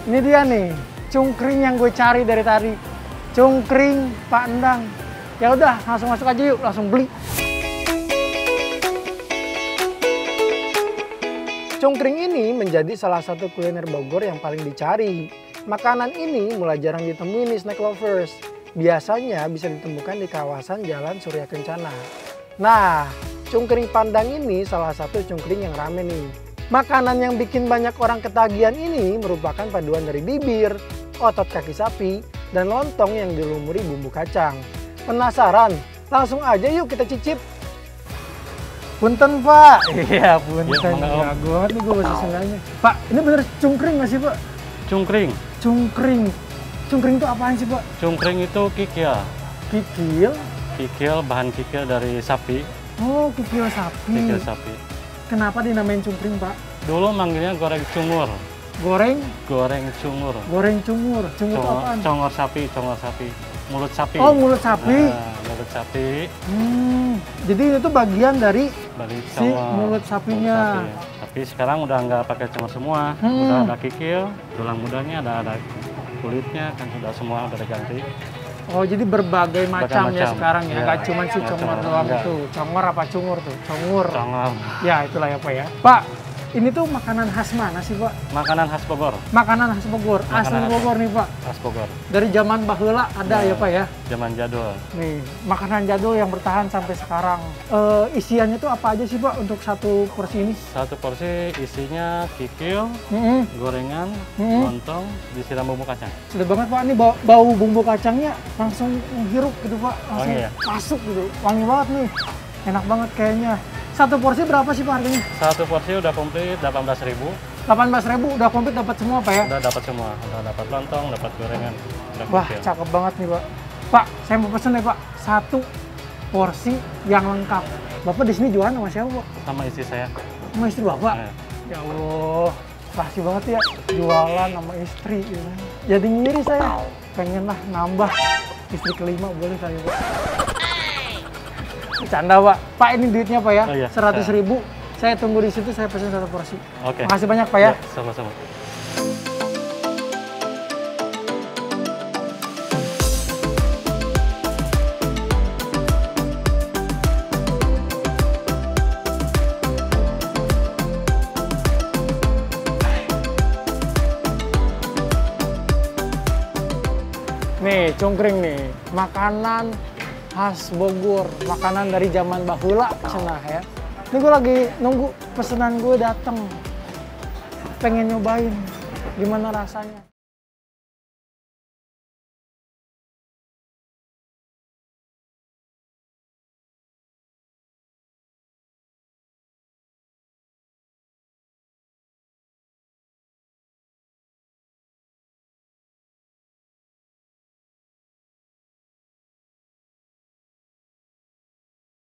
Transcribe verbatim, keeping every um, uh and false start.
Ini dia nih, cungkring yang gue cari dari tadi. Cungkring Pak Endang. Ya udah, langsung masuk aja yuk, langsung beli. Cungkring ini menjadi salah satu kuliner Bogor yang paling dicari. Makanan ini mulai jarang ditemui nih snack lovers. Biasanya bisa ditemukan di kawasan Jalan Surya Kencana. Nah, cungkring Pandang ini salah satu cungkring yang rame nih. Makanan yang bikin banyak orang ketagihan ini merupakan paduan dari bibir, otot kaki sapi, dan lontong yang dilumuri bumbu kacang. Penasaran? Langsung aja yuk kita cicip. Punten Pak. Iya punten. Ya, gue banget nih gue bahasa Sundanya. Pak, ini bener cungkring nggak sih Pak? Cungkring. Cungkring. Cungkring itu apaan sih Pak? Cungkring itu kikil. Kikil? Kikil, bahan kikil dari sapi. Oh, kikil sapi. Kikil sapi. Kenapa dinamain cungkring Pak? Dulu manggilnya goreng cungur. Goreng? Goreng cungur. Goreng cungur. Cungur itu apaan? Congor sapi, congor sapi. Mulut sapi. Oh, mulut sapi. Nah, mulut sapi. Hmm, jadi itu bagian dari, dari si mulut sapinya. Mulut sapi. Tapi sekarang udah nggak pakai congor semua. Hmm. Udah ada kikil, tulang mudanya ada ada kulitnya kan sudah semua udah diganti. Oh, jadi berbagai macam, macam ya sekarang ya, nggak ya, cuma si congor doang itu. Congor apa cungur tuh? Congor. Congor. Ya, itulah ya Pak ya. Pak, ini tuh makanan khas mana sih Pak? Makanan khas Bogor. Makanan khas Bogor. Asli Bogor nih Pak. Khas Bogor. Dari zaman baheula ada nah, ya Pak ya? Zaman jadul. Nih, makanan jadul yang bertahan sampai sekarang. E, isiannya tuh apa aja sih Pak untuk satu porsi ini? Satu porsi isinya kikil, mm-hmm. gorengan, mm-hmm. lontong, disiram bumbu kacang. Sudah banget Pak, ini bau, bau bumbu kacangnya langsung menghirup gitu Pak. Langsung wangi ya? Masuk gitu. Wangi banget nih. Enak banget kayaknya. Satu porsi berapa sih Pak harganya? Satu porsi udah komplit delapan belas ribu. delapan belas ribu udah komplit dapat semua Pak ya? Udah dapat semua, udah dapat lontong, dapat gorengan. Wah, kecil. Cakep banget nih Pak. Pak, saya mau pesen nih Pak, satu porsi yang lengkap. Bapak di sini jualan sama siapa Pak? Sama istri saya. Sama istri Bapak? Eh. Ya Allah, kasih banget ya jualan sama istri. Ya. Jadi ngiri saya, pengen lah nambah istri kelima boleh kali Pak. Bercanda Pak. Pak ini duitnya Pak ya, oh, iya. seratus ribu. Saya tunggu di situ, saya pesen satu porsi. Oke. Makasih banyak Pak ya. Sama-sama. Nih, cungkring nih, makanan khas Bogor, makanan dari zaman baheula cenah ya. Ini gue lagi nunggu pesanan gue datang, pengen nyobain gimana rasanya.